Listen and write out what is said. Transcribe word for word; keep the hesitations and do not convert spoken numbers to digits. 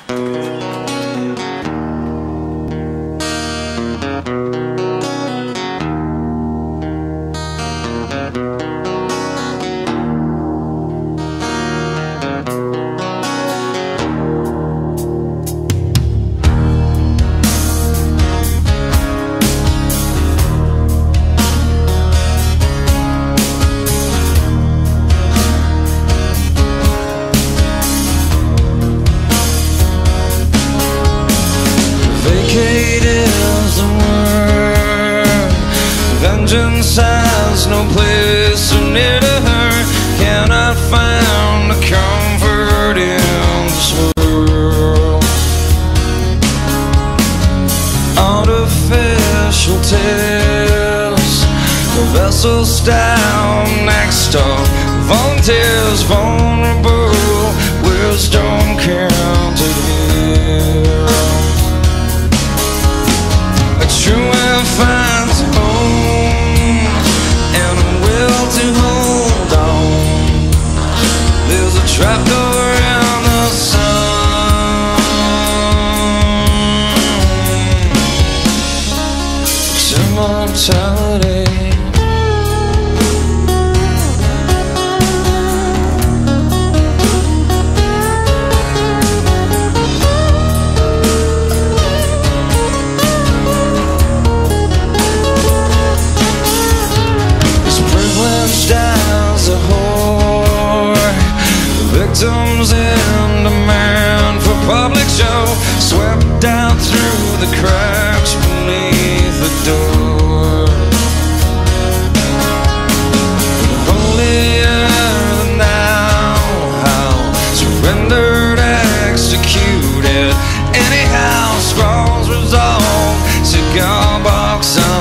Vengeance has no place so near to her. Cannot find a comfort in this world. Artificial tales, the vessel style next door. Volunteers vulnerable, wisdom counted here. A true and finds home and a will to hold on. There's a trapdoor in the sun. It's immortality. As a whore, victims in demand for public show, swept out through the cracks beneath the door. Holier than thou, how surrendered, executed. Anyhow, scrawls resolved, cigar box on